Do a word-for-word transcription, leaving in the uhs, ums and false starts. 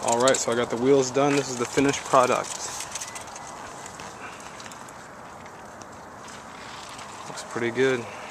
Alright, so I got the wheels done. This is the finished product. Looks pretty good.